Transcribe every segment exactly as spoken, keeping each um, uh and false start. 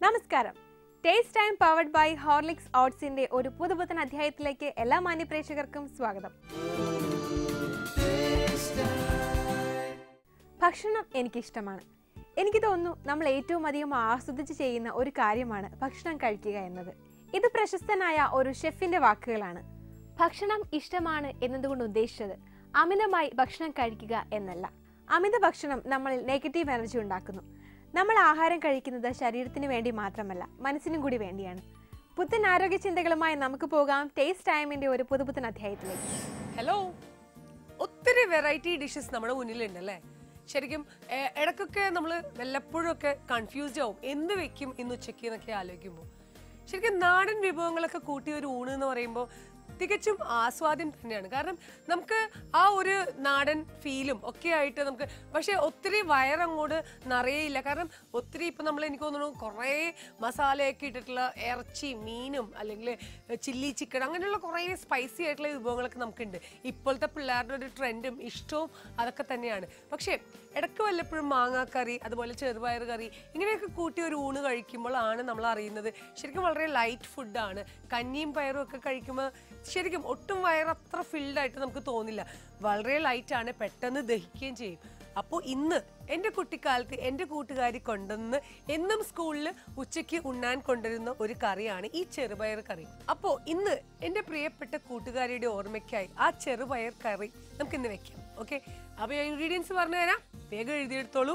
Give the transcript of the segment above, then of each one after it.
നമസ്കാരം. Taste time powered by Horlicks ഓട്സിന്റെ ഒരു പുതുപുത്തൻ അധ്യായത്തിലേക്ക് എല്ലാ മാന്യ പ്രേക്ഷകർക്കും സ്വാഗതം. ഭക്ഷണം എനിക്കിഷ്ടമാണ്. എനിക്ക് തോന്നുന്നു നമ്മൾ ഏറ്റവും അധികം ആസ്വദിച്ച് ചെയ്യുന്ന ഒരു കാര്യമാണ് ഭക്ഷണം കഴിക്കുക എന്നത്. ഇത് പ്രശസ്തനായ ഒരു ഷെഫിന്റെ വാക്കുകളാണ്. ഭക്ഷണം ഇഷ്ടമാണ് എന്നതുകൊണ്ട് ഉദ്ദേശിച്ചത് അമിതമായി ഭക്ഷണം കഴിക്കുക എന്നല്ല. അമിത ഭക്ഷണം നമ്മളിൽ നെഗറ്റീവ് എനർജി ഉണ്ടാക്കുന്നു. നമ്മൾ ആഹാരം കഴിക്കുന്നത് ശരീരത്തിന് വേണ്ടി മാത്രമല്ല, മനസ്സിനും കൂടി വേണ്ടിയാണ്. പുത്തൻ ആരോഗ്യ ചിന്തകളുമായി നമുക്ക് പോകാം ടേസ്റ്റ് ടൈമിന്റെ ഒരു പുതുപുത്തൻ അധ്യായത്തിലേക്ക്. ഹലോ, ഒത്തിരി വെറൈറ്റി ഡിഷസ് നമ്മുടെ മുന്നിലുണ്ട് അല്ലേ? ശരിക്കും ഇടയ്ക്കൊക്കെ നമ്മൾ വല്ലപ്പോഴും ഒക്കെ കൺഫ്യൂസ്ഡ് ആവും, എന്ത് വെക്കും ഇന്ന് ഉച്ചയ്ക്ക് എന്നൊക്കെ ആലോചിക്കുമ്പോൾ. ശരിക്കും നാടൻ വിഭവങ്ങളൊക്കെ കൂട്ടിയ ഒരു ഊണ് എന്ന് പറയുമ്പോൾ തികച്ചും ആസ്വാദ്യം തന്നെയാണ്. കാരണം നമുക്ക് ആ ഒരു നാടൻ ഫീലും ഒക്കെ ആയിട്ട് നമുക്ക്, പക്ഷെ ഒത്തിരി വയറങ്ങോട്ട് നിറയില്ല. കാരണം ഒത്തിരി ഇപ്പം നമ്മൾ എനിക്ക് തോന്നുന്നു കുറേ മസാലയൊക്കെ ഇട്ടിട്ടുള്ള ഇറച്ചി, മീനും അല്ലെങ്കിൽ ചില്ലി ചിക്കൻ അങ്ങനെയുള്ള കുറേ സ്പൈസി ആയിട്ടുള്ള വിഭവങ്ങളൊക്കെ നമുക്കുണ്ട്. ഇപ്പോഴത്തെ പിള്ളേരുടെ ഒരു ട്രെൻഡും ഇഷ്ടവും അതൊക്കെ തന്നെയാണ്. പക്ഷേ ഇടയ്ക്ക് വല്ലപ്പോഴും മാങ്ങാക്കറി, അതുപോലെ ചെറുപയർ കറി ഇങ്ങനെയൊക്കെ കൂട്ടി ഒരു ഊണ് കഴിക്കുമ്പോഴാണ് നമ്മൾ അറിയുന്നത് ശരിക്കും വളരെ ലൈറ്റ് ഫുഡാണ്. കഞ്ഞിയും പയറും ഒക്കെ കഴിക്കുമ്പോൾ ശരിക്കും ഒട്ടും വയറത്ര ഫിൽഡായിട്ട് നമുക്ക് തോന്നില്ല. വളരെ ലൈറ്റാണ്, പെട്ടെന്ന് ദഹിക്കുകയും ചെയ്യും. അപ്പോൾ ഇന്ന് എൻ്റെ കുട്ടിക്കാലത്ത് എൻ്റെ കൂട്ടുകാരി കൊണ്ടുവന്ന് എന്നും സ്കൂളിൽ ഉച്ചയ്ക്ക് ഉണ്ണാൻ കൊണ്ടുവരുന്ന ഒരു കറിയാണ് ഈ ചെറുപയർ കറി. അപ്പോൾ ഇന്ന് എൻ്റെ പ്രിയപ്പെട്ട കൂട്ടുകാരിയുടെ ഓർമ്മയ്ക്കായി ആ ചെറുപയർ കറി നമുക്ക് ഇന്ന് വെക്കാം. ഓക്കെ, അപ്പോൾ ഞാൻ ഇൻഗ്രീഡിയൻസ് പറഞ്ഞു തരാം, വേഗം എഴുതിയെടുത്തോളൂ.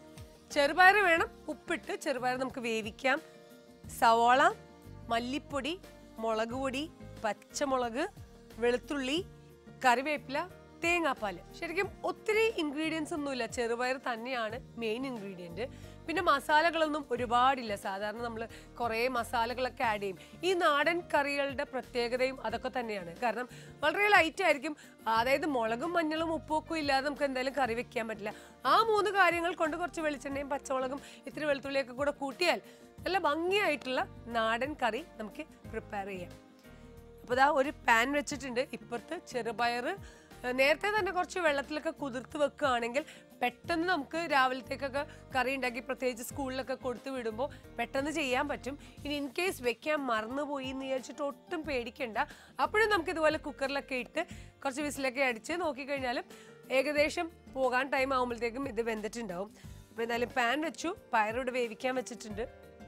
ചെറുപയർ വേണം, ഉപ്പിട്ട് ചെറുപയർ നമുക്ക് വേവിക്കാം. സവാള, മല്ലിപ്പൊടി, മുളക് പൊടി, പച്ചമുളക്, വെളുത്തുള്ളി, കറിവേപ്പില, തേങ്ങാപ്പാല്. ശരിക്കും ഒത്തിരി ഇൻഗ്രീഡിയൻസ് ഒന്നുമില്ല, ചെറുപയർ തന്നെയാണ് മെയിൻ ഇൻഗ്രീഡിയൻറ്റ്. പിന്നെ മസാലകളൊന്നും ഒരുപാടില്ല. സാധാരണ നമ്മൾ കുറേ മസാലകളൊക്കെ ആഡ് ചെയ്യും. ഈ നാടൻ കറികളുടെ പ്രത്യേകതയും അതൊക്കെ തന്നെയാണ്. കാരണം വളരെ ലൈറ്റ് ആയിരിക്കും. അതായത് മുളകും മഞ്ഞളും ഉപ്പും ഒക്കെ ഇല്ലാതെ നമുക്ക് എന്തായാലും കറി വെക്കാൻ പറ്റില്ല. ആ മൂന്ന് കാര്യങ്ങൾ കൊണ്ട് കുറച്ച് വെളിച്ചെണ്ണയും പച്ചമുളകും ഇത്തിരി വെളുത്തുള്ളിയൊക്കെ കൂടെ കൂട്ടിയാൽ നല്ല ഭംഗിയായിട്ടുള്ള നാടൻ കറി നമുക്ക് പ്രിപ്പയർ ചെയ്യാം. അപ്പോൾ ഇതാ ഒരു പാൻ വെച്ചിട്ടുണ്ട്. ഇപ്പുറത്ത് ചെറുപയർ നേരത്തെ തന്നെ കുറച്ച് വെള്ളത്തിലൊക്കെ കുതിർത്ത് വെക്കുകയാണെങ്കിൽ പെട്ടെന്ന് നമുക്ക് രാവിലത്തേക്കൊക്കെ കറി ഉണ്ടാക്കി പ്രത്യേകിച്ച് സ്കൂളിലൊക്കെ കൊടുത്തു വിടുമ്പോൾ പെട്ടെന്ന് ചെയ്യാൻ പറ്റും. ഇനി ഇൻ കേസ് വെക്കാൻ മറന്നുപോയി എന്ന് വിചാരിച്ചിട്ട് ഒട്ടും പേടിക്കണ്ട. അപ്പോഴും നമുക്ക് ഇതുപോലെ കുക്കറിലൊക്കെ ഇട്ട് കുറച്ച് വിസിലൊക്കെ അടിച്ച് നോക്കിക്കഴിഞ്ഞാലും ഏകദേശം പോകാൻ ടൈം ആകുമ്പോഴത്തേക്കും ഇത് വെന്തിട്ടുണ്ടാവും. അപ്പോൾ എന്തായാലും പാൻ വെച്ചു, പയറോട് വേവിക്കാൻ വെച്ചിട്ടുണ്ട്.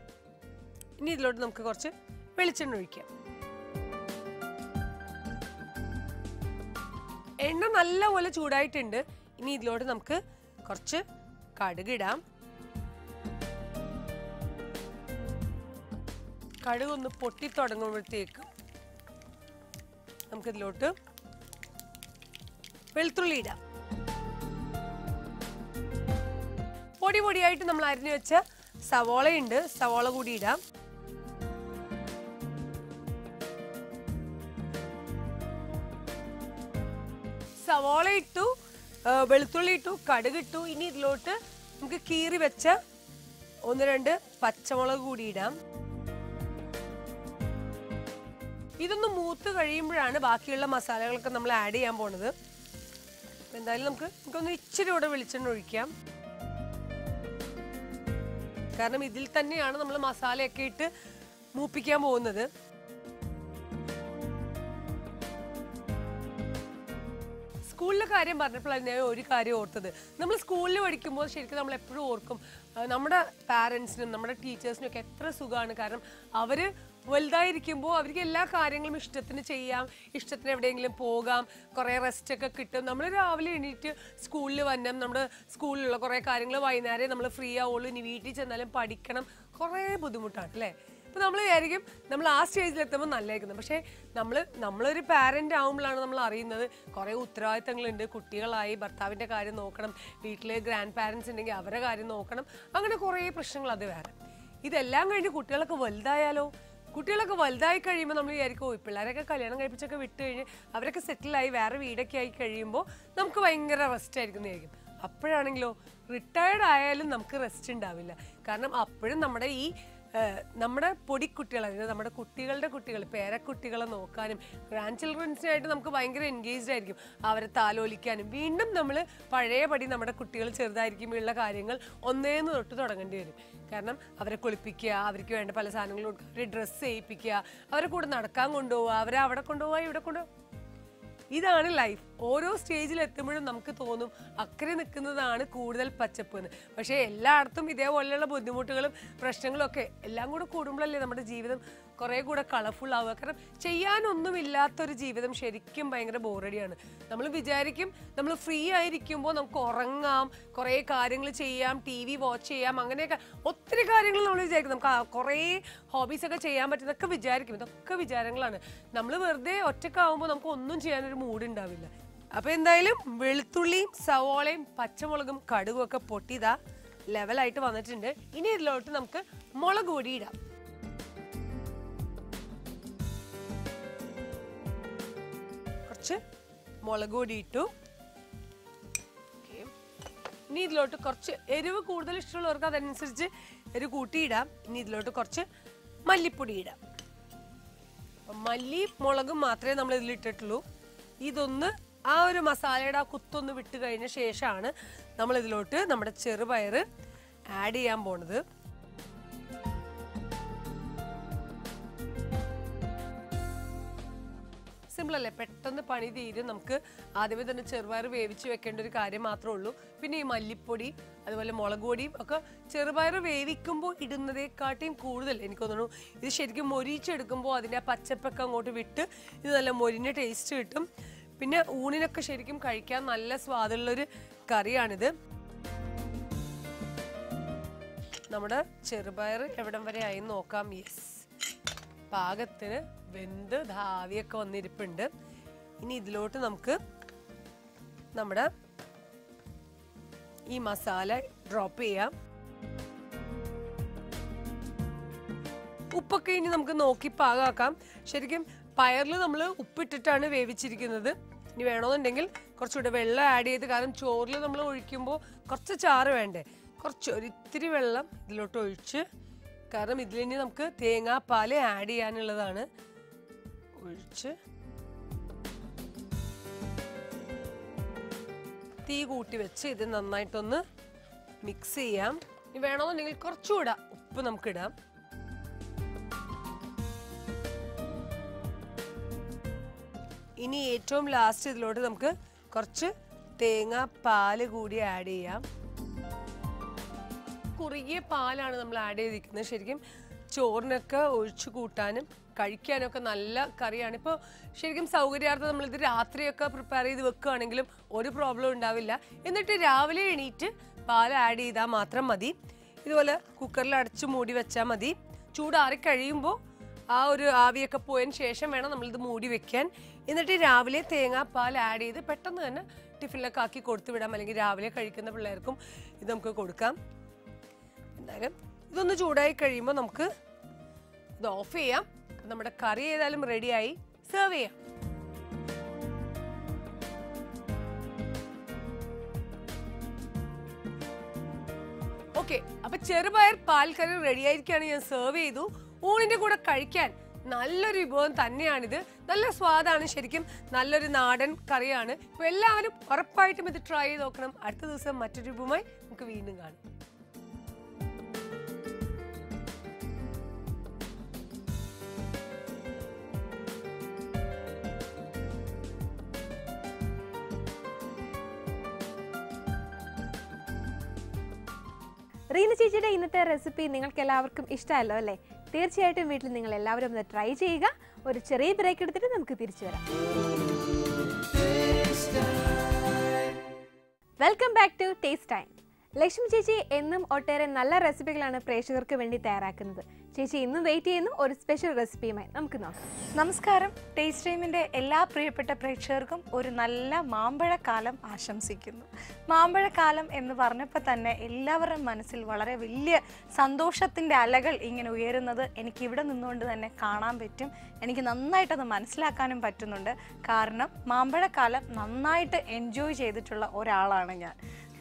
ഇനി ഇതിലോട്ട് നമുക്ക് കുറച്ച് വെളിച്ചെണ്ണ ഒഴിക്കാം. എണ്ണ നല്ലപോലെ ചൂടായിട്ടുണ്ട്. ഇനി ഇതിലോട്ട് നമുക്ക് കുറച്ച് കടുകിടാം. കടുക് ഒന്ന് പൊട്ടി തുടങ്ങുമ്പോഴത്തേക്കും നമുക്കിതിലോട്ട് വെളുത്തുള്ളി ഇടാം. പൊടി പൊടിയായിട്ട് നമ്മൾ അരിഞ്ഞു വെച്ച സവാളയുണ്ട്, സവാള കൂടി ഇടാം. സവാള ഇട്ടു, വെളുത്തുള്ളി ഇട്ടു, കടുക് ഇട്ടു. ഇനി ഇതിലോട്ട് നമുക്ക് കീറി വെച്ച ഒന്ന് രണ്ട് പച്ചമുളക് കൂടി ഇടാം. ഇതൊന്ന് മൂത്ത് കഴിയുമ്പോഴാണ് ബാക്കിയുള്ള മസാലകളൊക്കെ നമ്മൾ ആഡ് ചെയ്യാൻ പോണത്. എന്തായാലും നമുക്ക് നമുക്കൊന്ന് ഇച്ചിരി കൂടെ വെളിച്ചെണ്ണ ഒഴിക്കാം. കാരണം ഇതിൽ തന്നെയാണ് നമ്മൾ മസാലയൊക്കെ ഇട്ട് മൂപ്പിക്കാൻ പോകുന്നത്. സ്കൂളിലെ കാര്യം പറഞ്ഞപ്പോഴാണ് ഞാൻ ഒരു കാര്യം ഓർത്തത്. നമ്മൾ സ്കൂളിൽ പഠിക്കുമ്പോൾ ശരിക്കും നമ്മൾ എപ്പോഴും ഓർക്കും നമ്മുടെ പാരൻസിനും നമ്മുടെ ടീച്ചേഴ്സിനും ഒക്കെ എത്ര സുഖമാണ്. കാരണം അവർ വലുതായിരിക്കുമ്പോൾ അവർക്ക് എല്ലാ കാര്യങ്ങളും ഇഷ്ടത്തിന് ചെയ്യാം, ഇഷ്ടത്തിന് എവിടെയെങ്കിലും പോകാം, കുറേ റെസ്റ്റൊക്കെ കിട്ടും. നമ്മൾ രാവിലെ എണീറ്റ് സ്കൂളിൽ വന്നാൽ നമ്മുടെ സ്കൂളിലുള്ള കുറേ കാര്യങ്ങൾ വൈകുന്നേരം നമ്മൾ ഫ്രീ ആവുള്ളൂ. ഇനി വീട്ടിൽ ചെന്നാലും പഠിക്കണം, കുറേ ബുദ്ധിമുട്ടാണ് അല്ലേ? അപ്പോൾ നമ്മൾ വിചാരിക്കും നമ്മൾ ആ സ്റ്റേജിലെത്തുമ്പോൾ നല്ലതായിരിക്കുന്നത്. പക്ഷേ നമ്മൾ നമ്മളൊരു പാരൻ്റ് ആകുമ്പോഴാണ് നമ്മൾ അറിയുന്നത് കുറേ ഉത്തരവാദിത്തങ്ങളുണ്ട്. കുട്ടികളായി ഭർത്താവിൻ്റെ കാര്യം നോക്കണം, വീട്ടിൽ ഗ്രാൻഡ് പാരൻസ് ഉണ്ടെങ്കിൽ അവരുടെ കാര്യം നോക്കണം, അങ്ങനെ കുറേ പ്രശ്നങ്ങൾ. അത് വേറെ. ഇതെല്ലാം കഴിഞ്ഞ് കുട്ടികളൊക്കെ വലുതായാലോ? കുട്ടികളൊക്കെ വലുതായി കഴിയുമ്പോൾ നമ്മൾ വിചാരിക്കും ഓ പിള്ളേരൊക്കെ കല്യാണം കഴിപ്പിച്ചൊക്കെ വിട്ട് കഴിഞ്ഞ് അവരൊക്കെ സെറ്റിലായി വേറെ വീടൊക്കെ ആയി കഴിയുമ്പോൾ നമുക്ക് ഭയങ്കര റെസ്റ്റ് ആയിരിക്കുന്നതായിരിക്കും. അപ്പോഴാണെങ്കിലോ റിട്ടയർഡ് ആയാലും നമുക്ക് റെസ്റ്റ് ഉണ്ടാവില്ല. കാരണം അപ്പോഴും നമ്മുടെ ഈ നമ്മുടെ പൊടിക്കുട്ടികൾ, അതായത് നമ്മുടെ കുട്ടികളുടെ കുട്ടികൾ, പേരക്കുട്ടികളെ നോക്കാനും ഗ്രാൻഡ് ചിൽഡ്രൻസിനായിട്ട് നമുക്ക് ഭയങ്കര എൻഗേജ്ഡ് ആയിരിക്കും. അവരെ താലോലിക്കാനും വീണ്ടും നമ്മൾ പഴയപടി നമ്മുടെ കുട്ടികൾ ചെറുതായിരിക്കുമ്പോഴുള്ള കാര്യങ്ങൾ ഒന്നേന്ന് തൊട്ട് തുടങ്ങേണ്ടി വരും. കാരണം അവരെ കുളിപ്പിക്കുക, അവർക്ക് വേണ്ട പല സാധനങ്ങളും കൊടുക്കുക, അവരെ ഡ്രസ്സ് ചെയ്യിപ്പിക്കുക, അവരെ കൂടെ നടക്കാൻ കൊണ്ടുപോവുക, അവരെ അവിടെ കൊണ്ടുപോവുക, ഇവിടെ കൊണ്ടുപോവുക. ഇതാണ് ലൈഫ്. ഓരോ സ്റ്റേജിൽ എത്തുമ്പോഴും നമുക്ക് തോന്നും അക്കരെ നിൽക്കുന്നതാണ് കൂടുതൽ പച്ചപ്പ് എന്ന്. പക്ഷേ എല്ലായിടത്തും ഇതേപോലെയുള്ള ബുദ്ധിമുട്ടുകളും പ്രശ്നങ്ങളും ഒക്കെ എല്ലാം കൂടെ കൂടുമ്പോഴല്ലേ നമ്മുടെ ജീവിതം കുറേ കൂടെ കളർഫുൾ ആവുക. കാരണം ചെയ്യാനൊന്നുമില്ലാത്തൊരു ജീവിതം ശരിക്കും ഭയങ്കര ബോറടിയാണ്. നമ്മൾ വിചാരിക്കും നമ്മൾ ഫ്രീ ആയിരിക്കുമ്പോൾ നമുക്ക് ഉറങ്ങാം, കുറേ കാര്യങ്ങൾ ചെയ്യാം, ടി വി വാച്ച് ചെയ്യാം, അങ്ങനെയൊക്കെ ഒത്തിരി കാര്യങ്ങൾ നമ്മൾ വിചാരിക്കും. നമുക്ക് കുറേ ഹോബീസൊക്കെ ചെയ്യാൻ പറ്റുന്നതൊക്കെ വിചാരിക്കും. ഇതൊക്കെ വിചാരങ്ങളാണ്. നമ്മൾ വെറുതെ ഒറ്റക്കാവുമ്പോൾ നമുക്ക് ഒന്നും ചെയ്യാനൊരു മൂഡ് ഉണ്ടാവില്ല. അപ്പോൾ എന്തായാലും വെളുത്തുള്ളിയും സവോളയും പച്ചമുളകും കടുകും ഒക്കെ പൊട്ടിയതാ ലെവലായിട്ട് വന്നിട്ടുണ്ട്. ഇനി ഇതിലോട്ട് നമുക്ക് മുളക് പൊടി ഇടാം. കുറച്ച് മുളക് പൊടി ഇട്ടു. ഇനി ഇതിലോട്ട് കുറച്ച് എരിവ് കൂടുതൽ ഇഷ്ടമുള്ളവർക്ക് അതനുസരിച്ച് എരിവ് കൂട്ടിയിടാം. ഇനി ഇതിലോട്ട് കുറച്ച് മല്ലിപ്പൊടി ഇടാം. മല്ലി മുളകും മാത്രമേ നമ്മൾ ഇതിൽ ഇട്ടിട്ടുള്ളൂ. ഇതൊന്ന് ആ ഒരു മസാലയുടെ ആ കുത്തൊന്ന് വിട്ട് കഴിഞ്ഞ ശേഷമാണ് നമ്മൾ ഇതിലോട്ട് നമ്മുടെ ചെറുപയർ ആഡ് ചെയ്യാൻ പോണത്. സിമ്പിൾ അല്ലേ, പെട്ടെന്ന് പണി തീരും. നമുക്ക് ആദ്യമേ തന്നെ ചെറുപയർ വേവിച്ച് വെക്കേണ്ട ഒരു കാര്യം മാത്രമേ ഉള്ളൂ. പിന്നെ ഈ മല്ലിപ്പൊടി അതുപോലെ മുളക് പൊടിയും ഒക്കെ ചെറുപയർ വേവിക്കുമ്പോൾ ഇടുന്നതേക്കാട്ടിയും കൂടുതൽ എനിക്ക് തോന്നുന്നു ഇത് ശരിക്കും മൊരിച്ചെടുക്കുമ്പോൾ അതിൻ്റെ ആ പച്ചപ്പൊക്കെ അങ്ങോട്ട് വിട്ട് ഇത് നല്ല മൊരിഞ്ഞ ടേസ്റ്റ് കിട്ടും. പിന്നെ ഊണിനൊക്കെ ശരിക്കും കഴിക്കാൻ നല്ല സ്വാദുള്ളൊരു കറിയാണിത്. നമ്മുടെ ചെറുപയർ എവിടം വരെ ആയി നോക്കാം. യെസ്, പാകത്തിന് വെന്ത് ധാവിയൊക്കെ വന്നിരിപ്പുണ്ട്. ഇനി ഇതിലോട്ട് നമുക്ക് നമ്മുടെ ഈ മസാല ഡ്രോപ്പ് ചെയ്യാം. ഉപ്പൊക്കെ ഇനി നമുക്ക് നോക്കി പാകമാക്കാം. ശരിക്കും പയറിൽ നമ്മൾ ഉപ്പിട്ടിട്ടാണ് വേവിച്ചിരിക്കുന്നത്. ഇനി വേണമെന്നുണ്ടെങ്കിൽ കുറച്ചുകൂടെ വെള്ളം ആഡ് ചെയ്ത്, കാരണം ചോറിൽ നമ്മൾ ഒഴിക്കുമ്പോൾ കുറച്ച് ചാറ് വേണ്ടേ, കുറച്ച് ഒരിത്തിരി വെള്ളം ഇതിലോട്ട് ഒഴിച്ച്, കാരണം ഇതിലിനി നമുക്ക് തേങ്ങാപ്പാൽ ആഡ് ചെയ്യാനുള്ളതാണ്. ഒഴിച്ച് തീ കൂട്ടി വെച്ച് ഇത് നന്നായിട്ടൊന്ന് മിക്സ് ചെയ്യാം. ഇനി വേണമെന്നുണ്ടെങ്കിൽ കുറച്ചുകൂടെ ഉപ്പ് നമുക്കിടാം. ഇനി ഏറ്റവും ലാസ്റ്റ് ഇതിലോട്ട് നമുക്ക് കുറച്ച് തേങ്ങാപ്പാൽ കൂടി ആഡ് ചെയ്യാം. കുറുകിയ പാലാണ് നമ്മൾ ആഡ് ചെയ്തിരിക്കുന്നത്. ശരിക്കും ചോറിനൊക്കെ ഒഴിച്ചു കൂട്ടാനും കഴിക്കാനൊക്കെ നല്ല കറിയാണ്. ഇപ്പോൾ ശരിക്കും സൗകര്യാർത്ഥം നമ്മളിത് രാത്രിയൊക്കെ പ്രിപ്പയർ ചെയ്ത് വെക്കുകയാണെങ്കിലും ഒരു പ്രോബ്ലം ഉണ്ടാവില്ല. എന്നിട്ട് രാവിലെ എണീറ്റ് പാൽ ആഡ് ചെയ്താൽ മാത്രം മതി. ഇതുപോലെ കുക്കറിൽ അടച്ച് മൂടി വെച്ചാൽ മതി. ചൂടാറി കഴിയുമ്പോൾ ആ ഒരു ആവിയൊക്കെ പോയതിന് ശേഷം വേണം നമ്മളിത് മൂടി വെക്കാൻ. എന്നിട്ട് രാവിലെ തേങ്ങാപ്പാൽ ആഡ് ചെയ്ത് പെട്ടെന്ന് തന്നെ ടിഫിനിലൊക്കെ ആക്കി കൊടുത്തു വിടാം. അല്ലെങ്കിൽ രാവിലെ കഴിക്കുന്ന പിള്ളേർക്കും ഇത് നമുക്ക് കൊടുക്കാം. എന്തായാലും ഇതൊന്ന് ചൂടായി കഴിയുമ്പോൾ നമുക്ക് ഇത് ഓഫ് ചെയ്യാം. നമ്മുടെ കറി ഏതായാലും റെഡിയായി, സെർവ് ചെയ്യാം. ഓക്കെ, അപ്പൊ ചെറുപയർ പാൽ കറി റെഡി ആയിരിക്കാണ്. ഞാൻ സെർവ് ചെയ്തു. ഊണിന്റെ കൂടെ കഴിക്കാൻ നല്ലൊരു വിഭവം തന്നെയാണിത്. നല്ല സ്വാദാണ്. ശരിക്കും നല്ലൊരു നാടൻ കറിയാണ്. ഇപ്പൊ എല്ലാവരും ഉറപ്പായിട്ടും ഇത് ട്രൈ ചെയ്ത് നോക്കണം. അടുത്ത ദിവസം മറ്റൊരു വിഭവമായി നമുക്ക് വീണ്ടും കാണാം. റീന ചേച്ചിയുടെ ഇന്നത്തെ റെസിപ്പി നിങ്ങൾക്ക് എല്ലാവർക്കും ഇഷ്ടമല്ലോ അല്ലേ? തീർച്ചയായിട്ടും വീട്ടിൽ നിങ്ങൾ എല്ലാവരും ഒന്ന് ട്രൈ ചെയ്യുക. ഒരു ചെറിയ ബ്രേക്ക് എടുത്തിട്ട് നമുക്ക് തിരിച്ചു വരാം. Welcome back to taste time. Lakshmi ചേച്ചി എന്നും ഒട്ടേറെ നല്ല റെസിപ്പികളാണ് പ്രേക്ഷകർക്ക് വേണ്ടി തയ്യാറാക്കുന്നത്. ചേച്ചി ഇന്നും വെയിറ്റ് ചെയ്യുന്നു ഒരു സ്പെഷ്യൽ റെസിപ്പിയുമായി. നമുക്ക് നോക്കാം. നമസ്കാരം. ടേസ്റ്റ് ടൈമിൻ്റെ എല്ലാ പ്രിയപ്പെട്ട പ്രേക്ഷകർക്കും ഒരു നല്ല മാമ്പഴക്കാലം ആശംസിക്കുന്നു. മാമ്പഴക്കാലം എന്ന് പറഞ്ഞപ്പോൾ തന്നെ എല്ലാവരുടെയും മനസ്സിൽ വളരെ വലിയ സന്തോഷത്തിൻ്റെ അലകൾ ഇങ്ങനെ ഉയരുന്നത് എനിക്കിവിടെ നിന്നുകൊണ്ട് തന്നെ കാണാൻ പറ്റും. എനിക്ക് നന്നായിട്ടത് മനസ്സിലാക്കാനും പറ്റുന്നുണ്ട്. കാരണം മാമ്പഴക്കാലം നന്നായിട്ട് എൻജോയ് ചെയ്തിട്ടുള്ള ഒരാളാണ് ഞാൻ.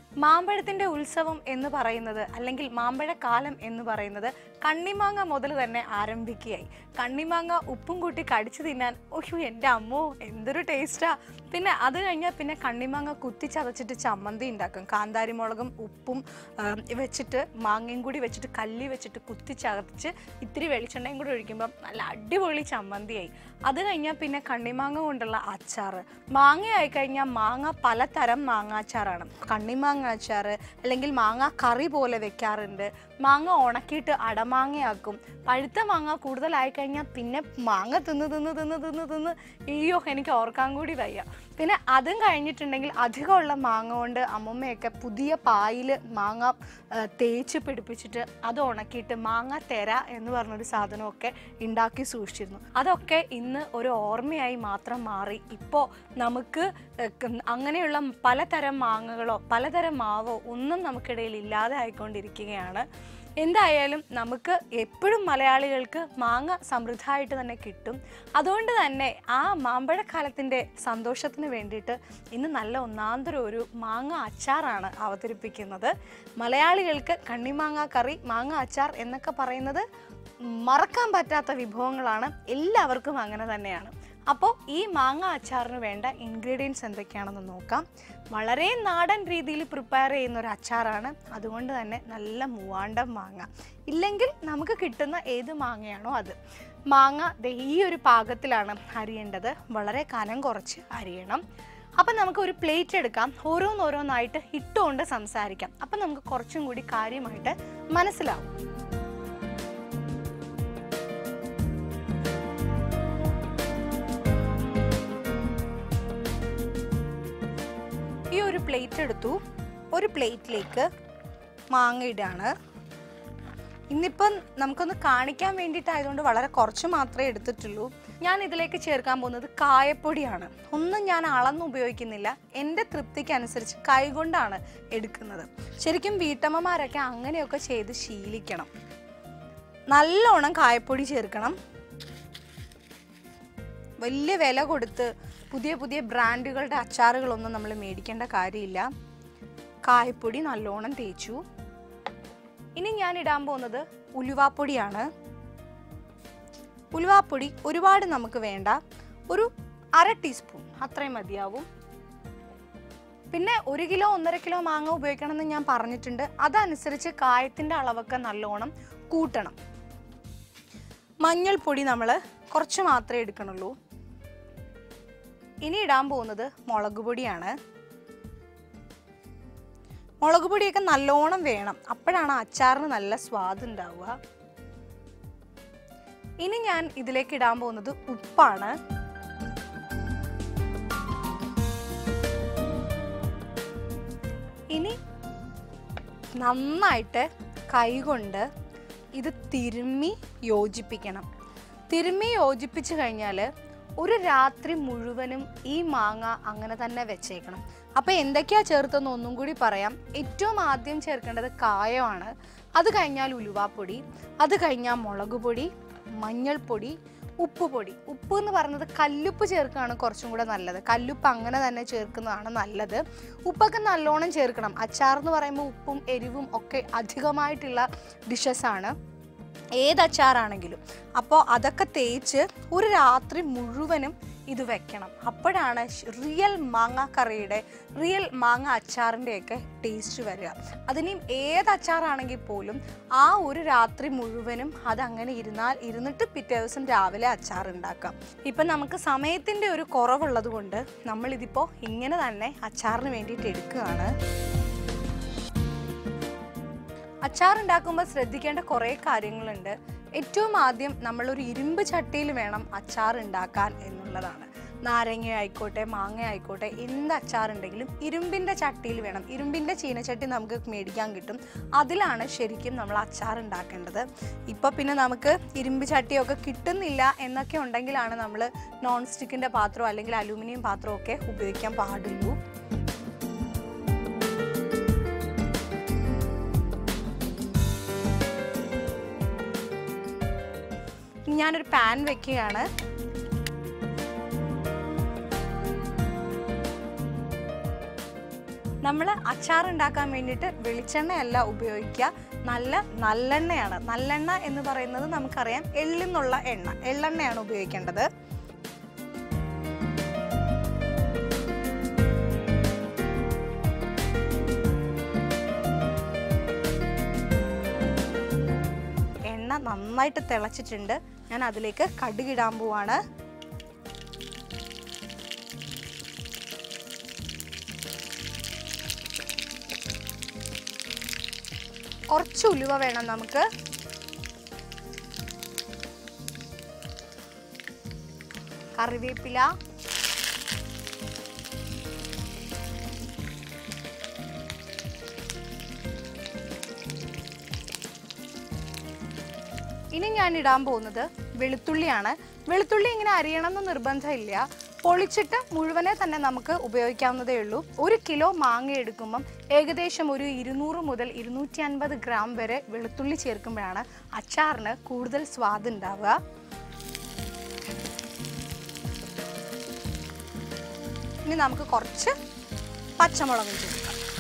മാമ്പഴത്തിൻ്റെ ഉത്സവം എന്ന് പറയുന്നത് അല്ലെങ്കിൽ മാമ്പഴക്കാലം എന്ന് പറയുന്നത് കണ്ണിമാങ്ങ മുതൽ തന്നെ ആരംഭിക്കുകയായി. കണ്ണിമാങ്ങ ഉപ്പും കൂട്ടി കടിച്ചു തിന്നാൻ ഓഹ് എൻ്റെ അമ്മോ എന്തൊരു ടേസ്റ്റാ. പിന്നെ അത് കഴിഞ്ഞാൽ പിന്നെ കണ്ണിമാങ്ങ കുത്തി ചതച്ചിട്ട് ചമ്മന്തി ഉണ്ടാക്കും. കാന്താരി മുളകും ഉപ്പും വെച്ചിട്ട് മാങ്ങയും കൂടി വെച്ചിട്ട് കല്ലി വെച്ചിട്ട് കുത്തി ചതച്ച് ഇത്തിരി വെളിച്ചെണ്ണയും കൂടി ഒഴിക്കുമ്പം നല്ല അടിപൊളി ചമ്മന്തിയായി. അത് കഴിഞ്ഞാൽ പിന്നെ കണ്ണിമാങ്ങ കൊണ്ടുള്ള അച്ചാർ. മാങ്ങയായി കഴിഞ്ഞാൽ മാങ്ങ പലതരം മാങ്ങ അച്ചാറാണ്. കണ്ണിമാങ്ങ അച്ചാർ അല്ലെങ്കിൽ മാങ്ങ കറി പോലെ വെക്കാറുണ്ട്. മാങ്ങ ഉണക്കിയിട്ട് അടമാങ്ങയാക്കും. പഴുത്ത മാങ്ങ കൂടുതലായി കഴിഞ്ഞാൽ പിന്നെ മാങ്ങ തിന്ന് തിന്ന് തിന്ന് തിന്ന് തിന്ന് അയ്യോ എനിക്ക് ഓർക്കാൻ കൂടി വയ്യ. പിന്നെ അതും കഴിഞ്ഞിട്ടുണ്ടെങ്കിൽ അധികമുള്ള മാങ്ങ കൊണ്ട് അമ്മമ്മയൊക്കെ പുതിയ പായിൽ മാങ്ങ തേച്ച് പിടിപ്പിച്ചിട്ട് അത് ഉണക്കിയിട്ട് മാങ്ങ തെര എന്ന് പറഞ്ഞൊരു സാധനമൊക്കെ ഉണ്ടാക്കി സൂക്ഷിച്ചിരുന്നു. അതൊക്കെ ഇന്ന് ഒരു ഓർമ്മയായി മാത്രം മാറി. ഇപ്പോൾ നമുക്ക് അങ്ങനെയുള്ള പലതരം മാങ്ങകളോ പലതരം മാവോ ഒന്നും നമുക്കിടയിൽ ഇല്ലാതെ ആയിക്കൊണ്ടിരിക്കുകയാണ്. എന്തായാലും നമുക്ക് എപ്പോഴും മലയാളികൾക്ക് മാങ്ങ സമൃദ്ധമായിട്ട് തന്നെ കിട്ടും. അതുകൊണ്ട് തന്നെ ആ മാമ്പഴക്കാലത്തിൻ്റെ സന്തോഷത്തിന് വേണ്ടിയിട്ട് ഇന്ന് നല്ല ഒന്നാന്തരം ഒരു മാങ്ങ അച്ചാറാണ് അവതരിപ്പിക്കുന്നത്. മലയാളികൾക്ക് കണ്ണിമാങ്ങ കറി, മാങ്ങ അച്ചാർ എന്നൊക്കെ പറയുന്നത് മറക്കാൻ പറ്റാത്ത വിഭവങ്ങളാണ്. എല്ലാവർക്കും അങ്ങനെ തന്നെയാണ്. അപ്പോൾ ഈ മാങ്ങ അച്ചാറിന് വേണ്ട ഇൻഗ്രീഡിയൻസ് എന്തൊക്കെയാണെന്ന് നോക്കാം. വളരെ നാടൻ രീതിയിൽ പ്രിപ്പയർ ചെയ്യുന്ന ഒരു അച്ചാറാണ്. അതുകൊണ്ട് തന്നെ നല്ല മൂവാണ്ടം മാങ്ങ, ഇല്ലെങ്കിൽ നമുക്ക് കിട്ടുന്ന ഏത് മാങ്ങയാണോ അത്. മാങ്ങ ഈ ഒരു പാകത്തിലാണ് അരിയേണ്ടത്. വളരെ കനം കുറച്ച് അരിയണം. അപ്പം നമുക്ക് ഒരു പ്ലേറ്റ് എടുക്കാം. ഓരോന്നോരോന്നായിട്ട് ഇട്ടുകൊണ്ട് സംസാരിക്കാം. അപ്പം നമുക്ക് കുറച്ചും കൂടി കാര്യമായിട്ട് മനസ്സിലാവും. ഈ ഒരു പ്ലേറ്റ് എടുത്തു. ഒരു പ്ലേറ്റിലേക്ക് മാങ്ങ ഇടാണ്. ഇന്നിപ്പം നമുക്കൊന്ന് കാണിക്കാൻ വേണ്ടിയിട്ടായതുകൊണ്ട് വളരെ കുറച്ച് മാത്രമേ എടുത്തിട്ടുള്ളൂ. ഞാൻ ഇതിലേക്ക് ചേർക്കാൻ പോകുന്നത് കായപ്പൊടിയാണ്. ഒന്നും ഞാൻ അളന്ന് ഉപയോഗിക്കുന്നില്ല. എൻ്റെ തൃപ്തിക്കനുസരിച്ച് കൈകൊണ്ടാണ് എടുക്കുന്നത്. ശരിക്കും വീട്ടമ്മമാരൊക്കെ അങ്ങനെയൊക്കെ ചെയ്ത് ശീലിക്കണം. നല്ലോണം കായപ്പൊടി ചേർക്കണം. വലിയ വില കൊടുത്ത് പുതിയ പുതിയ ബ്രാൻഡുകളുടെ അച്ചാറുകളൊന്നും നമ്മൾ മേടിക്കേണ്ട കാര്യമില്ല. കായപ്പൊടി നല്ലോണം തേച്ചു. ഇനി ഞാൻ ഇടാൻ പോകുന്നത് ഉലുവാപ്പൊടിയാണ്. ഉലുവാപ്പൊടി ഒരുപാട് നമുക്ക് വേണ്ട. ഒരു അര ടീസ്പൂൺ അത്രയും മതിയാവും. പിന്നെ ഒരു കിലോ ഒന്നര കിലോ മാങ്ങ ഉപയോഗിക്കണമെന്ന് ഞാൻ പറഞ്ഞിട്ടുണ്ട്. അതനുസരിച്ച് കായത്തിൻ്റെ അളവൊക്കെ നല്ലോണം കൂട്ടണം. മഞ്ഞൾപ്പൊടി നമ്മൾ കുറച്ച് മാത്രമേ എടുക്കണുള്ളൂ. ഇനി ഇടാൻ പോകുന്നത് മുളക് പൊടിയാണ്. മുളക് പൊടിയൊക്കെ നല്ലോണം വേണം. അപ്പോഴാണ് അച്ചാറിന് നല്ല സ്വാദ് ഉണ്ടാവുക. ഇനി ഞാൻ ഇതിലേക്ക് ഇടാൻ പോകുന്നത് ഉപ്പാണ്. ഇനി നന്നായിട്ട് കൈകൊണ്ട് ഇത് തിരുമ്മി യോജിപ്പിക്കണം. തിരുമ്മി യോജിപ്പിച്ച് കഴിഞ്ഞാൽ ഒരു രാത്രി മുഴുവനും ഈ മാങ്ങ അങ്ങനെ തന്നെ വെച്ചേക്കണം. അപ്പോൾ എന്തൊക്കെയാണ് ചേർത്തെന്ന് ഒന്നും കൂടി പറയാം. ഏറ്റവും ആദ്യം ചേർക്കേണ്ടത് കായമാണ്. അത് കഴിഞ്ഞാൽ ഉലുവാപ്പൊടി, അത് കഴിഞ്ഞാൽ മുളക് പൊടി, മഞ്ഞൾപ്പൊടി, ഉപ്പുപൊടി. ഉപ്പ് എന്ന് പറയുന്നത് കല്ലുപ്പ് ചേർക്കുകയാണ് കുറച്ചും കൂടെ നല്ലത്. കല്ലുപ്പ് അങ്ങനെ തന്നെ ചേർക്കുന്നതാണ് നല്ലത്. ഉപ്പൊക്കെ നല്ലോണം ചേർക്കണം. അച്ചാർ എന്ന് പറയുമ്പോൾ ഉപ്പും എരിവും ഒക്കെ അധികമായിട്ടുള്ള ഡിഷസാണ് ഏത് അച്ചാറാണെങ്കിലും. അപ്പോൾ അതൊക്കെ തേച്ച് ഒരു രാത്രി മുഴുവനും ഇത് വെക്കണം. അപ്പോഴാണ് റിയൽ മാങ്ങ കറിയുടെ റിയൽ മാങ്ങ അച്ചാറിൻ്റെയൊക്കെ ടേസ്റ്റ് വരിക. അതിനും ഏത് അച്ചാറാണെങ്കിൽ പോലും ആ ഒരു രാത്രി മുഴുവനും അതങ്ങനെ ഇരുന്നാൽ ഇരുന്നിട്ട് പിറ്റേ ദിവസം രാവിലെ അച്ചാർ ഉണ്ടാക്കാം. ഇപ്പം നമുക്ക് സമയത്തിൻ്റെ ഒരു കുറവുള്ളത് കൊണ്ട് നമ്മളിതിപ്പോൾ ഇങ്ങനെ തന്നെ അച്ചാറിന് വേണ്ടിയിട്ട് എടുക്കുകയാണ്. അച്ചാർ ഉണ്ടാക്കുമ്പോൾ ശ്രദ്ധിക്കേണ്ട കുറേ കാര്യങ്ങളുണ്ട്. ഏറ്റവും ആദ്യം നമ്മളൊരു ഇരുമ്പ് ചട്ടിയിൽ വേണം അച്ചാർ ഉണ്ടാക്കാൻ എന്നുള്ളതാണ്. നാരങ്ങ ആയിക്കോട്ടെ മാങ്ങ ആയിക്കോട്ടെ എന്ത് അച്ചാറുണ്ടെങ്കിലും ഇരുമ്പിൻ്റെ ചട്ടിയിൽ വേണം. ഇരുമ്പിൻ്റെ ചീനച്ചട്ടി നമുക്ക് മേടിക്കാൻ കിട്ടും. അതിലാണ് ശരിക്കും നമ്മൾ അച്ചാർ ഉണ്ടാക്കേണ്ടത്. ഇപ്പോൾ പിന്നെ നമുക്ക് ഇരുമ്പ് ചട്ടിയൊക്കെ കിട്ടുന്നില്ല എന്നൊക്കെ ഉണ്ടെങ്കിലാണ് നമ്മൾ നോൺ സ്റ്റിക്കിൻ്റെ പാത്രമോ അല്ലെങ്കിൽ അലൂമിനിയം പാത്രമോ ഒക്കെ ഉപയോഗിക്കാൻ പാടുള്ളൂ. ഞാനൊരു പാൻ വെക്കുകയാണ്. നമ്മൾ അച്ചാർ ഉണ്ടാക്കാൻ വേണ്ടിയിട്ട് വെളിച്ചെണ്ണയല്ല ഉപയോഗിക്കുക, നല്ല നല്ലെണ്ണയാണ്. നല്ലെണ്ണ എന്ന് പറയുന്നത് നമുക്കറിയാം എള്ളിൽ നിന്നുള്ള എണ്ണ, എള്ളെണ്ണയാണ് ഉപയോഗിക്കേണ്ടത്. എണ്ണ നന്നായിട്ട് തിളച്ചിട്ടുണ്ട്. ഞാൻ അതിലേക്ക് കടുകിടാൻ പോവാണ്. കുറച്ച് ഉലുവ വേണം നമുക്ക്. കറിവേപ്പില, ഇനി ഞാൻ ഇടാൻ പോകുന്നത് വെളുത്തുള്ളിയാണ്. വെളുത്തുള്ളി ഇങ്ങനെ അരിയണം എന്ന് നിർബന്ധമില്ല, പൊളിച്ചിട്ട് മുഴുവനെ തന്നെ നമുക്ക് ഉപയോഗിക്കാവുന്നതേ ഉള്ളൂ. ഒരു കിലോ മാങ്ങ എടുക്കുമ്പം ഏകദേശം ഒരു ഇരുന്നൂറ് മുതൽ ഇരുന്നൂറ്റി അൻപത് ഗ്രാം വരെ വെളുത്തുള്ളി ചേർക്കുമ്പോഴാണ് അച്ചാറിന് കൂടുതൽ സ്വാദ് ഉണ്ടാവുക. ഇനി നമുക്ക് കുറച്ച് പച്ചമുളക് ചേർക്കാം.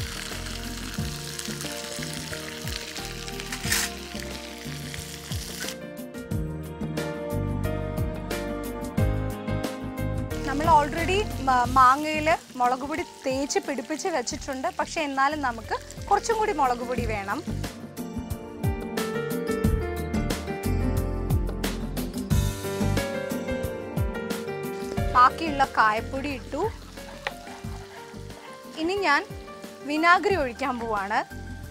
നമ്മൾ ഓൾറെഡി മാങ്ങയിൽ മുളക് പൊടി തേച്ച് പിടിപ്പിച്ച് വെച്ചിട്ടുണ്ട്, പക്ഷെ എന്നാലും നമുക്ക് കുറച്ചും കൂടി മുളക് പൊടി വേണം. ബാക്കിയുള്ള കായപ്പൊടി ഇട്ടു. ഇനി ഞാൻ വിനാഗിരി ഒഴിക്കാൻ പോവാണ്.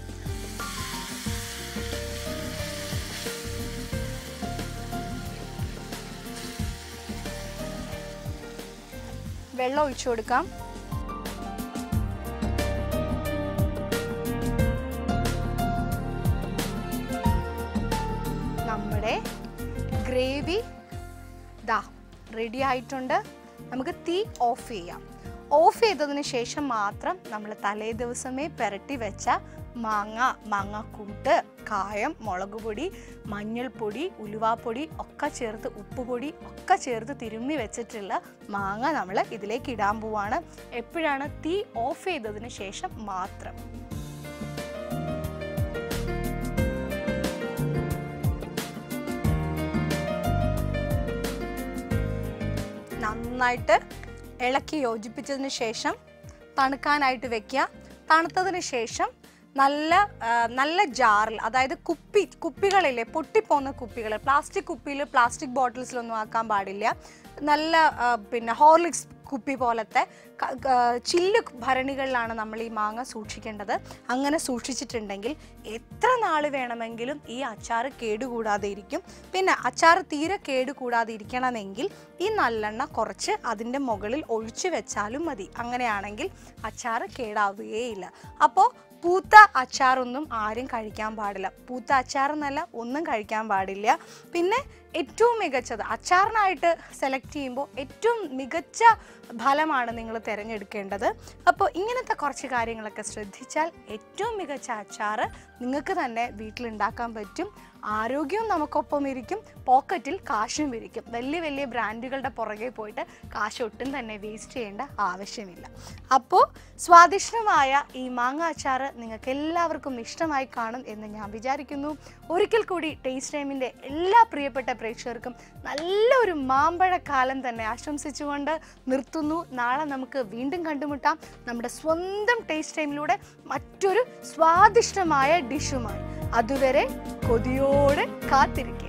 വെള്ളം ഒഴിച്ചു കൊടുക്കാം. നമ്മുടെ ഗ്രേവി ദാ റെഡി ആയിട്ടുണ്ട്. നമുക്ക് തീ ഓഫ് ചെയ്യാം. ഓഫ് ചെയ്തതിന് ശേഷം മാത്രം നമ്മൾ തലേ ദിവസമേ പുരട്ടി വെച്ച മാങ്ങ, മാങ്ങാക്കൂട്ട്, കായം, മുളക് പൊടി, മഞ്ഞൾപ്പൊടി, ഉലുവാപ്പൊടി ഒക്കെ ചേർത്ത്, ഉപ്പുപൊടി ഒക്കെ ചേർത്ത് തിരുമ്മി വെച്ചിട്ടുള്ള മാങ്ങ നമ്മൾ ഇതിലേക്ക് ഇടാൻ പോവാണ്. എപ്പോഴാണ്? തീ ഓഫ് ചെയ്തതിന് ശേഷം മാത്രം. നന്നായിട്ട് ഇളക്കി യോജിപ്പിച്ചതിന് ശേഷം തണുക്കാനായിട്ട് വെക്കുക. തണുത്തതിന് ശേഷം നല്ല നല്ല ജാറിൽ, അതായത് കുപ്പി കുപ്പികളില്ലേ, പൊട്ടിപ്പോകുന്ന കുപ്പികൾ, പ്ലാസ്റ്റിക് കുപ്പിയിൽ, പ്ലാസ്റ്റിക് ബോട്ടിൽസിലൊന്നും ആക്കാൻ പാടില്ല. നല്ല പിന്നെ ഹോർലിക്സ് കുപ്പി പോലത്തെ ചില്ല് ഭരണികളിലാണ് നമ്മൾ ഈ മാങ്ങ സൂക്ഷിക്കേണ്ടത്. അങ്ങനെ സൂക്ഷിച്ചിട്ടുണ്ടെങ്കിൽ എത്ര നാൾ വേണമെങ്കിലും ഈ അച്ചാർ കേടുകൂടാതെ ഇരിക്കും. പിന്നെ അച്ചാർ തീരെ കേടുകൂടാതെ ഇരിക്കണമെങ്കിൽ ഈ നല്ലെണ്ണ കുറച്ച് അതിൻ്റെ മുകളിൽ ഒഴിച്ചു വെച്ചാലും മതി. അങ്ങനെയാണെങ്കിൽ അച്ചാർ കേടാവുകയില്ല. അപ്പോൾ പൂത്ത അച്ചാറൊന്നും ആരും കഴിക്കാൻ പാടില്ല. പൂത്ത അച്ചാറെന്നല്ല, ഒന്നും കഴിക്കാൻ പാടില്ല. പിന്നെ ഏറ്റവും മികച്ചത് അച്ചാറിനായിട്ട് സെലക്ട് ചെയ്യുമ്പോൾ ഏറ്റവും മികച്ച ഫലമാണ് നിങ്ങൾ തിരഞ്ഞെടുക്കേണ്ടത്. അപ്പോൾ ഇങ്ങനത്തെ കുറച്ച് കാര്യങ്ങളൊക്കെ ശ്രദ്ധിച്ചാൽ ഏറ്റവും മികച്ച അച്ചാർ നിങ്ങൾക്ക് തന്നെ വീട്ടിലുണ്ടാക്കാൻ പറ്റും. ആരോഗ്യവും നമുക്കൊപ്പം ഇരിക്കും, പോക്കറ്റിൽ കാശും ഇരിക്കും. വലിയ വലിയ ബ്രാൻഡുകളുടെ പുറകെ പോയിട്ട് കാശ് ഒട്ടും തന്നെ വേസ്റ്റ് ചെയ്യേണ്ട ആവശ്യമില്ല. അപ്പോൾ സ്വാദിഷ്ടമായ ഈ മാങ്ങ അച്ചാർ നിങ്ങൾക്ക് എല്ലാവർക്കും ഇഷ്ടമായി കാണും എന്ന് ഞാൻ വിചാരിക്കുന്നു. ഒരിക്കൽ കൂടി ടേസ്റ്റ് ടൈമിൻ്റെ എല്ലാ പ്രിയപ്പെട്ട പ്രേക്ഷകർക്കും നല്ലൊരു മാമ്പഴക്കാലം തന്നെ ആശംസിച്ചുകൊണ്ട് നിർത്തുന്നു. നാളെ നമുക്ക് വീണ്ടും കണ്ടുമുട്ടാം നമ്മുടെ സ്വന്തം ടേസ്റ്റ് ടൈമിലൂടെ മറ്റൊരു സ്വാദിഷ്ടമായ ഡിഷുമായി. അതുവരെ കൊതിയോടെ കാത്തിരിക്കുക.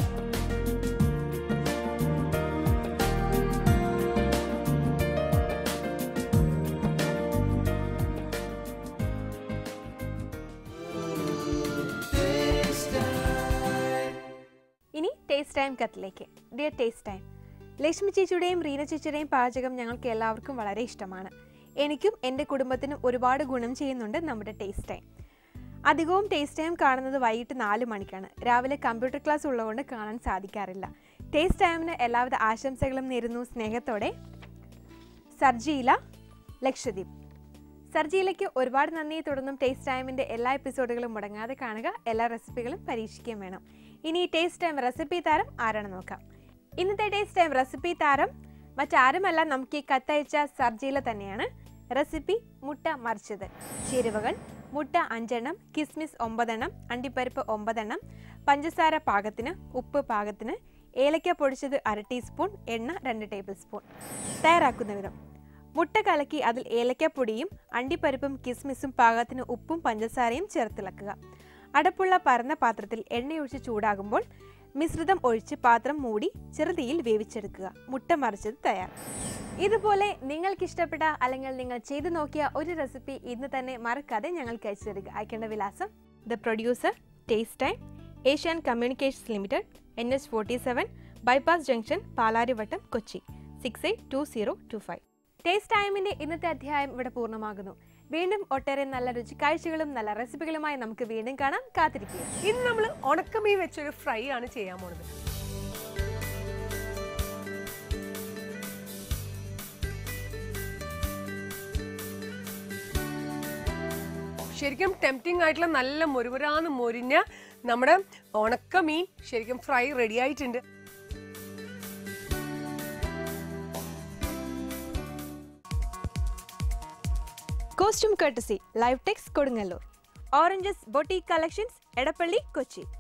ഇനി ടേസ്റ്റ് ടൈം കത്തിലേക്ക്. ഡിയർ ടേസ്റ്റ് ടൈം, ലക്ഷ്മി ചേച്ചിയുടെയും റീന ചേച്ചിയുടെയും പാചകം ഞങ്ങൾക്ക് എല്ലാവർക്കും വളരെ ഇഷ്ടമാണ്. എനിക്കും എൻ്റെ കുടുംബത്തിനും ഒരുപാട് ഗുണം ചെയ്യുന്നുണ്ട് നമ്മുടെ ടേസ്റ്റ് ടൈം. അധികവും ടേസ്റ്റ് ടൈം കാണുന്നത് വൈകിട്ട് നാല് മണിക്കാണ്. രാവിലെ കമ്പ്യൂട്ടർ ക്ലാസ് ഉള്ളതുകൊണ്ട് കാണാൻ സാധിക്കാറില്ല. ടേസ്റ്റ് ടൈമിന് എല്ലാവിധ ആശംസകളും നേരുന്നു സ്നേഹത്തോടെ. സർജീല, ലക്ഷദ്വീപ്. സർജീലയ്ക്ക് ഒരുപാട് നന്ദിയെ. തുടർന്നും ടേസ്റ്റ് ടൈമിൻ്റെ എല്ലാ എപ്പിസോഡുകളും മുടങ്ങാതെ കാണുക, എല്ലാ റെസിപ്പികളും പരീക്ഷിക്കുകയും വേണം. ഇനി ടേസ്റ്റ് ടൈം റെസിപ്പി താരം ആരാണെന്ന് നോക്കാം. ഇന്നത്തെ ടേസ്റ്റ് ടൈം റെസിപ്പി താരം മറ്റാരുമല്ല, നമുക്ക് ഈ കത്തയച്ച സർജീല തന്നെയാണ്. റെസിപ്പി മുട്ട മറിച്ചത്. ചേരുവകൾ: മുട്ട അഞ്ചെണ്ണം, കിസ്മിസ് ഒമ്പതെണ്ണം, അണ്ടിപ്പരിപ്പ് ഒമ്പതെണ്ണം, പഞ്ചസാര പാകത്തിന്, ഉപ്പ് പാകത്തിന്, ഏലക്ക പൊടിച്ചത് അര ടീസ്പൂൺ, എണ്ണ രണ്ട് ടേബിൾ സ്പൂൺ. തയ്യാറാക്കുന്ന വിധം: മുട്ട കലക്കി അതിൽ ഏലക്കപ്പൊടിയും അണ്ടിപ്പരിപ്പും കിസ്മിസും പാകത്തിന് ഉപ്പും പഞ്ചസാരയും ചേർത്തിളക്കുക. അടപ്പുള്ള പരന്ന പാത്രത്തിൽ എണ്ണയൊഴിച്ച് ചൂടാകുമ്പോൾ മിശ്രിതം ഒഴിച്ച് പാത്രം മൂടി ചെറുതീയിൽ വേവിച്ചെടുക്കുക. മുട്ട മറിച്ചത് തയ്യാർ. ഇതുപോലെ നിങ്ങൾക്ക് ഇഷ്ടപ്പെട്ട അല്ലെങ്കിൽ നിങ്ങൾ ചെയ്തു നോക്കിയ ഒരു റെസിപ്പി ഇന്ന് തന്നെ മറക്കാതെ ഞങ്ങൾക്ക് അയച്ചു തരിക. അയക്കേണ്ട വിലാസം: the producer, taste time, Asian communications limited, N H forty seven, bypass junction, Palarivattom, Kochi six eight two zero two five. Taste ടൈമിൻ്റെ ഇന്നത്തെ അധ്യായം ഇവിടെ പൂർണ്ണമാകുന്നു. വീണ്ടും ഒട്ടേറെ നല്ല രുചിക്കാഴ്ചകളും നല്ല റെസിപ്പികളുമായി നമുക്ക് വീണ്ടും കാണാം. കാത്തിരിക്കുക. ഇന്ന് നമ്മൾ ഉണക്കമീൻ വെച്ചൊരു ഫ്രൈ ആണ് ചെയ്യാൻ പോണത്. ശരിക്കും ടെംപ്റ്റിംഗ് ആയിട്ടുള്ള നല്ല മുരുമുരാന്ന് മൊരിഞ്ഞ നമ്മുടെ ഉണക്കമീൻ ശരിക്കും ഫ്രൈ റെഡി ആയിട്ടുണ്ട്. Costume courtesy live tex Kodungallur. Oranges boutique collections Edappally, Kochi.